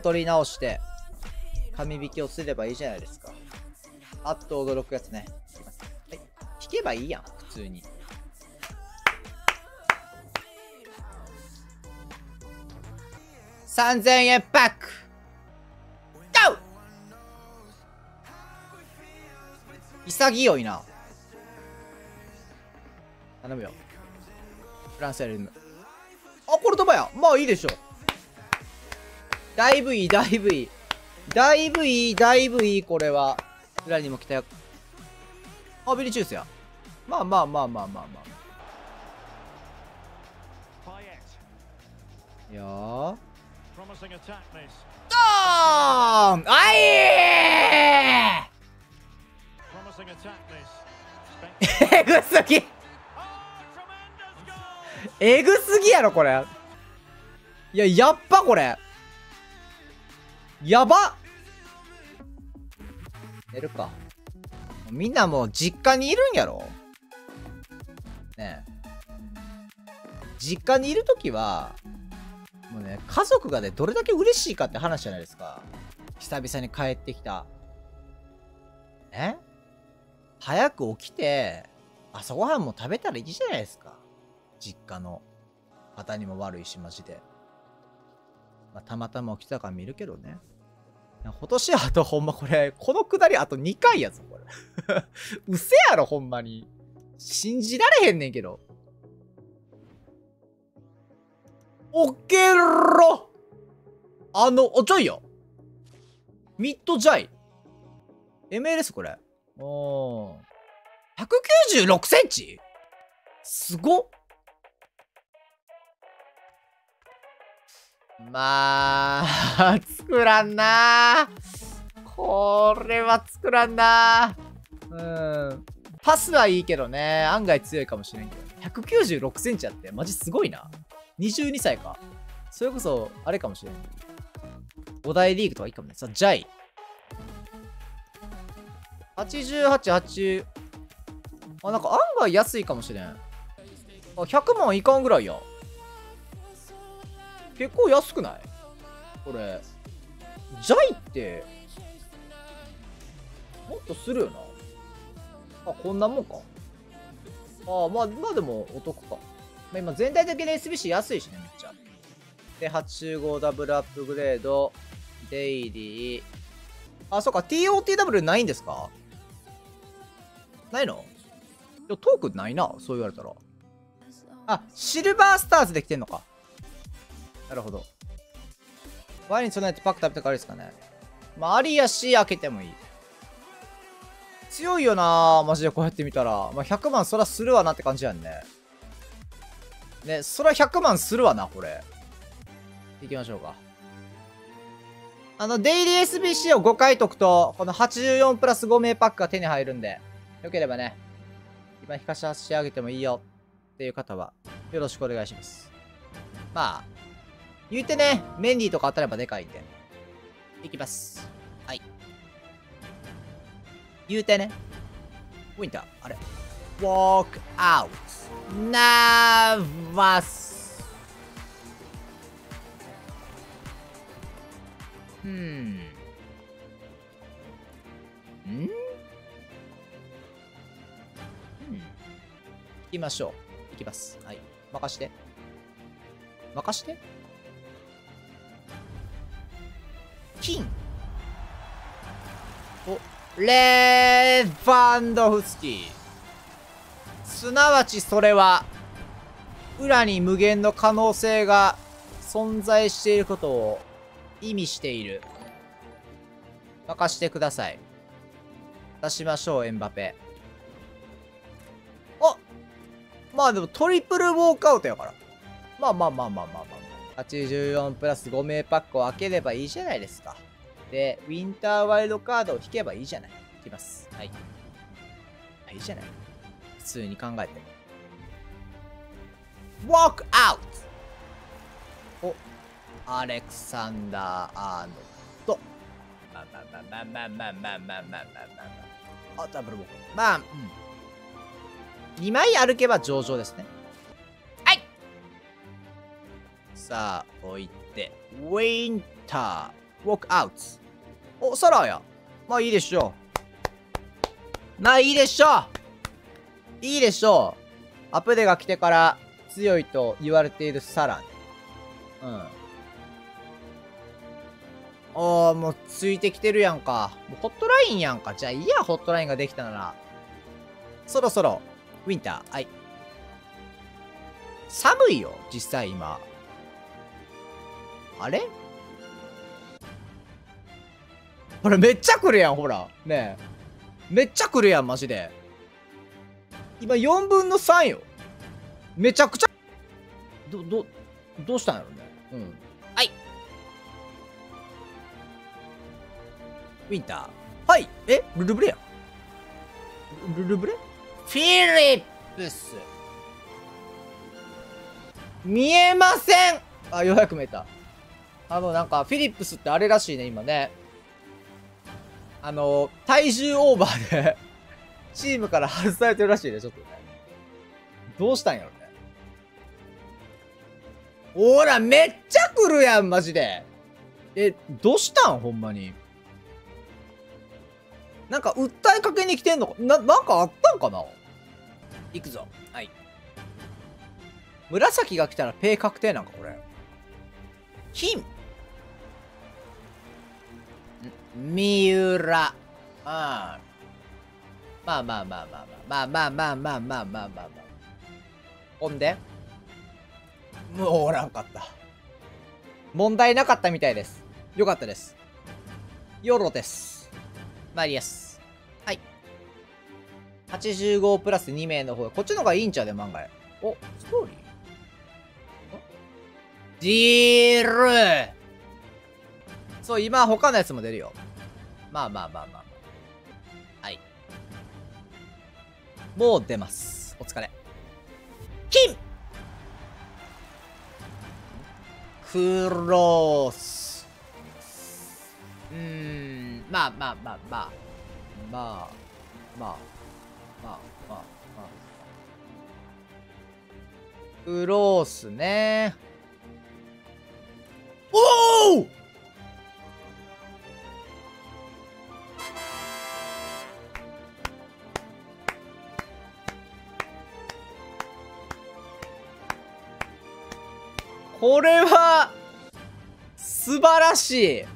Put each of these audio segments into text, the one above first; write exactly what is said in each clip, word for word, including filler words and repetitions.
取り直して、紙引きをすればいいじゃないですか。あっと驚くやつね。はい。引けばいいやん、普通に。さんぜんえんパックゴー。潔いな。頼むよ。フランスやるム。あ、これドバや。まあいいでしょう。だいぶいい、だいぶいい。だいぶいい、だいぶいい、これは。裏にも来たよ。あ、ビリチュースや。まあまあまあまあまあまあ。いやー。ドーンあいーえぐすぎえぐすぎやろ、これ。いや、やっば、これ。やば寝るか。みんなもう実家にいるんやろねえ。実家にいるときは、もうね、家族がね、どれだけ嬉しいかって話じゃないですか。久々に帰ってきた。え早く起きて、朝ごはんも食べたらいいじゃないですか。実家の方にも悪いし、マジで。まあ、たまたま起きたから見るけどね。今年あとほんまこれ、このくだりあとにかいやぞ、これ。うせやろ、ほんまに。信じられへんねんけど。オッケーろあの、お、ジャイや。ミッドジャイ。エムエルエス これ。おー。ひゃくきゅうじゅうろくセンチすごっ。まあ、作らんなー。これは作らんなー。うん。パスはいいけどね。案外強いかもしれんけど。ひゃくきゅうじゅうろくセンチあって、マジすごいな。にじゅうにさいか。それこそ、あれかもしれん。ご大リーグとかいいかもね。さあ、ジャイ。はちじゅうはち、はちじゅう。あ、なんか案外安いかもしれん。あ、ひゃくまんいかんぐらいや。結構安くないこれ。ジャイって、もっとするよな。あ、こんなもんか。ああ、まあ、まあでもお得か。まあ、今全体的に エスビーシー 安いしね、めっちゃ。で、はちじゅうごダブルアップグレード、デイリー。あ、そっか、ティーオーティーダブリュー ないんですかないの？いや、トークンないな、そう言われたら。あ、シルバースターズできてんのか。なるほど。 ワインに備えてパック食べたからいいですかね。まあ、ありやし、開けてもいい。強いよなぁ、マジでこうやって見たら。まあ、ひゃくまんそらするわなって感じやんね。ね、そらひゃくまんするわな、これ。行きましょうか。あの、デイリー エスビーシー をごかい解くと、このはちじゅうよんプラスご名パックが手に入るんで、よければね、今引かししてあげてもいいよっていう方は、よろしくお願いします。まあ、言うてね、メンディーとか当たればでかいんで。いきます。はい。言うてね。ウィンター、あれ。walk out. nervous. うん。んうん。行きましょう。行きます。はい。任して。任して。金。お、レーバンドフスキー。すなわちそれは、裏に無限の可能性が存在していることを意味している。任してください。出しましょう、エンバペ。あ、まあでもトリプルウォークアウトやから。まあまあまあまあまあまあ。はちじゅうよんプラスご名パックを開ければいいじゃないですか。で、ウィンターワイルドカードを引けばいいじゃない。いきます。はい。いいじゃない。普通に考えて。Walk out! お、アレクサンダー・アーノルド。まあまあまあまあまあまあまあまあまあまあまあ。あ、ダブルボーク。まあ、うん。にまい歩けば上々ですね。はい。さあ、置いて。ウィンター。Walk out。お、サラーや。まあいいでしょう。まあいいでしょう。いいでしょう。アップデが来てから強いと言われているサラね。うん。おー、もうついてきてるやんか。もうホットラインやんか。じゃあいいや、ホットラインができたなら。そろそろ、ウィンター。はい。寒いよ、実際今。あれほら、めっちゃ来るやん、ほら。ねえ。めっちゃ来るやん、マジで。今よんぶんのさんよ。めちゃくちゃ。ど、ど、どうしたんやろね。うん。はい。ウィンター。はい。えルルブレやルルブレフィリップス。見えません。あ、ようやく見えた。あの、なんか、フィリップスってあれらしいね、今ね。あの、体重オーバーで、チームから外されてるらしいね、ちょっとね。どうしたんやろね。ほら、めっちゃ来るやん、マジで。え、どうしたんほんまに。なんか、訴えかけに来てんのかな、なんかあったんかな。行くぞ。はい。紫が来たらペイ確定なんか、これ。金。三浦。うん。まあまあまあまあまあまあまあまあまあまあまあまあまあ。ほんでもうおらんかった。問題なかったみたいです。よかったです。ヨロです。マリアス。はい。はちじゅうごプラスに名の方。こっちの方がいいんちゃうで、漫画へ。お、ストーリージールーそう、今他のやつも出るよ。まあまあまあまあまあ。はい。もう出ます。お疲れ。金クロース。うーん。まあまあまあまあ。まあ。まあ。まあまあまあ。クロースね。おおこれは素晴らしい。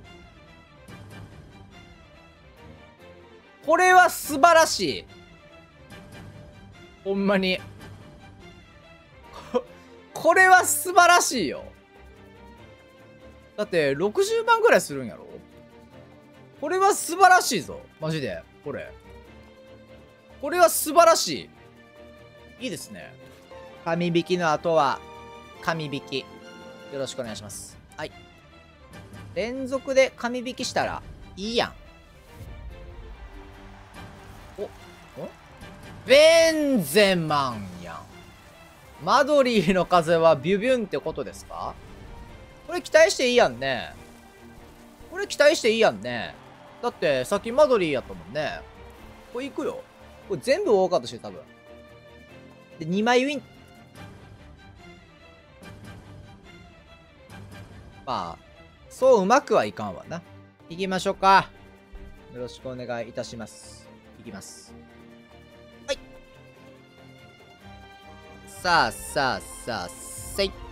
これは素晴らしい。ほんまに。こ、これは素晴らしいよ。 だってろくじゅうまんぐらいするんやろ。これは素晴らしいぞ。マジで。これ。これは素晴らしい。いいですね。紙引きの後は、紙引き。よろしくお願いします。はい。連続で紙引きしたら、いいやん。お、おベンゼマンやん。マドリーの風はビュビュンってことですか？これ期待していいやんね。これ期待していいやんね。だって、さっきマドリーやったもんね。これ行くよ。これ全部多かったし、多分。で、にまいウィン。まあ、そううまくはいかんわな。行きましょうか。よろしくお願いいたします。行きます。はい。さあ、さあ、さあ、せい。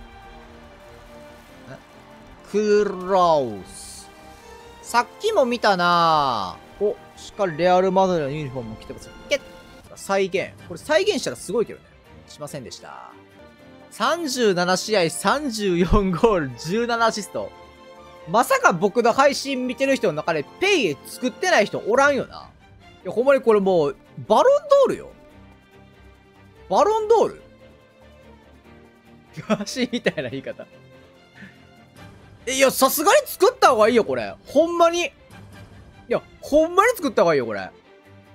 クロース。さっきも見たなぁ。お、しっかりレアルマドリーのユニフォームも着てます。ゲッ再現。これ再現したらすごいけどね。しませんでした。さんじゅうななしあいさんじゅうよんゴールじゅうななアシスト。まさか僕の配信見てる人の中でペイ作ってない人おらんよな。いや、ほんまにこれもう、バロンドールよ。バロンドールガシみたいな言い方。いや、さすがに作った方がいいよ、これ。ほんまに。いや、ほんまに作った方がいいよ、これ。